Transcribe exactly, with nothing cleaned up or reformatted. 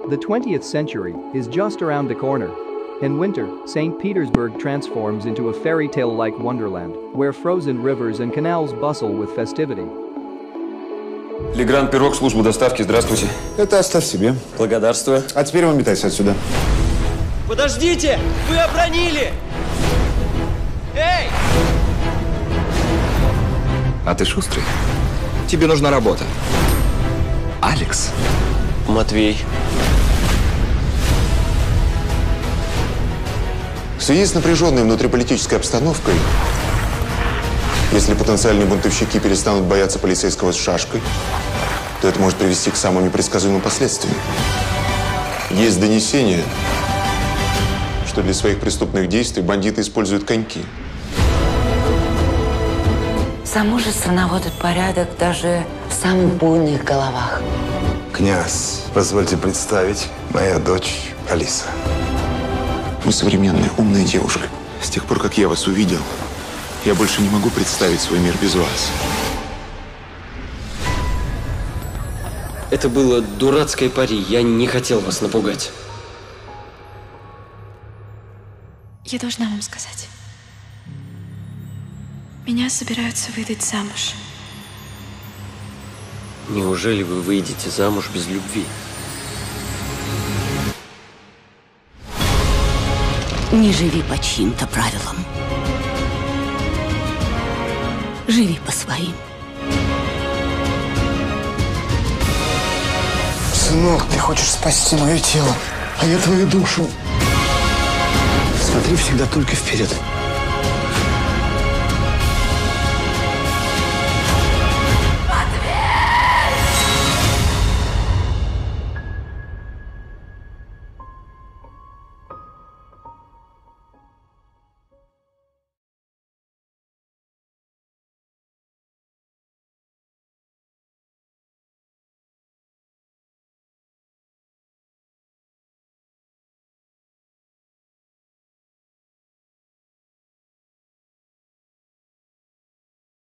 The twentieth century is just around the corner. In winter, Saint Petersburg transforms into a fairy tale-like wonderland, where frozen rivers and canals bustle with festivity. Легран Пирог, служба доставки, здравствуйте. Это оставь себе. Благодарствую. А теперь выметайся отсюда. Подождите! Вы обронили! Эй! А ты шустрый? Тебе нужна работа. Алекс. Матвей. В связи с напряженной внутриполитической обстановкой, если потенциальные бунтовщики перестанут бояться полицейского с шашкой, то это может привести к самым непредсказуемым последствиям. Есть донесение, что для своих преступных действий бандиты используют коньки. Замужество наводит порядок даже в самых буйных головах. Князь, позвольте представить, моя дочь Алиса. Вы современная, умная девушка. С тех пор, как я вас увидел, я больше не могу представить свой мир без вас. Это было дурацкое пари. Я не хотел вас напугать. Я должна вам сказать. Меня собираются выдать замуж. Неужели вы выйдете замуж без любви? Не живи по чьим-то правилам. Живи по своим. Сынок, ты хочешь спасти мое тело, а я твою душу. Смотри всегда только вперед.